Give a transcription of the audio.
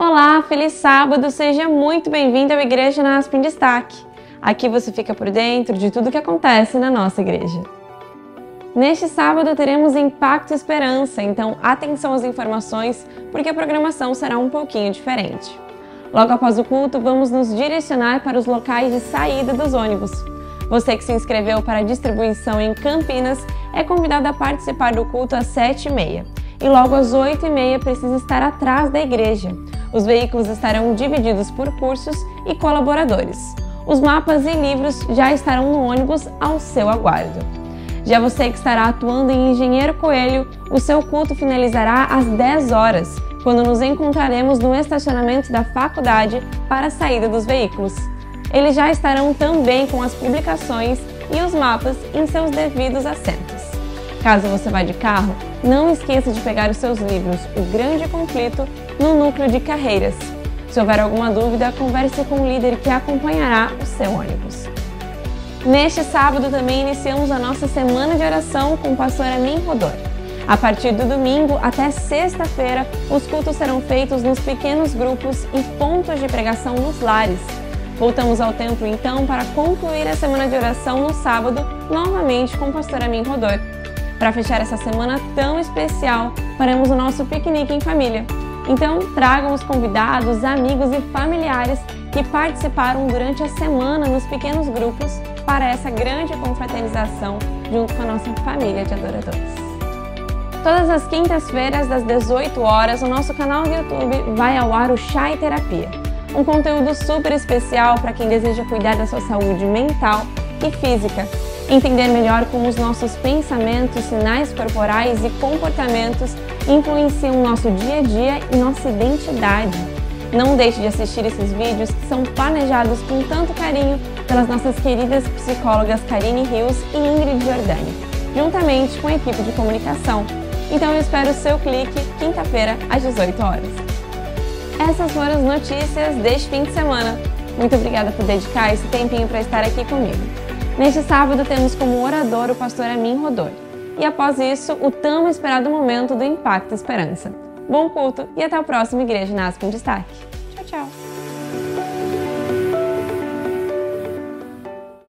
Olá, feliz sábado! Seja muito bem-vindo ao Igreja NASP em Destaque. Aqui você fica por dentro de tudo que acontece na nossa igreja. Neste sábado teremos Impacto Esperança, então atenção às informações, porque a programação será um pouquinho diferente. Logo após o culto, vamos nos direcionar para os locais de saída dos ônibus. Você que se inscreveu para a distribuição em Campinas é convidado a participar do culto às 7h30. E logo às 8h30 precisa estar atrás da igreja. Os veículos estarão divididos por cursos e colaboradores. Os mapas e livros já estarão no ônibus ao seu aguardo. Já você que estará atuando em Engenheiro Coelho, o seu culto finalizará às 10 horas, quando nos encontraremos no estacionamento da faculdade para a saída dos veículos. Eles já estarão também com as publicações e os mapas em seus devidos assentos. Caso você vá de carro, não esqueça de pegar os seus livros O Grande Conflito no núcleo de carreiras. Se houver alguma dúvida, converse com o líder que acompanhará o seu ônibus. Neste sábado também iniciamos a nossa semana de oração com o pastor Amin Rodor. A partir do domingo até sexta-feira, os cultos serão feitos nos pequenos grupos e pontos de pregação nos lares. Voltamos ao templo então para concluir a semana de oração no sábado, novamente com o pastor Amin Rodor. Para fechar essa semana tão especial, faremos o nosso piquenique em família. Então, tragam os convidados, amigos e familiares que participaram durante a semana nos pequenos grupos para essa grande confraternização junto com a nossa família de adoradores. Todas as quintas-feiras, às 18 horas, o nosso canal do YouTube vai ao ar o Chá e Terapia. Um conteúdo super especial para quem deseja cuidar da sua saúde mental e física. Entender melhor como os nossos pensamentos, sinais corporais e comportamentos influenciam o nosso dia a dia e nossa identidade. Não deixe de assistir esses vídeos que são planejados com tanto carinho pelas nossas queridas psicólogas Karine Rios e Ingrid Giordani, juntamente com a equipe de comunicação. Então eu espero o seu clique quinta-feira às 18 horas. Essas foram as notícias deste fim de semana. Muito obrigada por dedicar esse tempinho para estar aqui comigo. Neste sábado temos como orador o pastor Amin Rodor. E após isso, o tão esperado momento do Impacto Esperança. Bom culto e até o próximo Igreja NASP em Destaque. Tchau, tchau!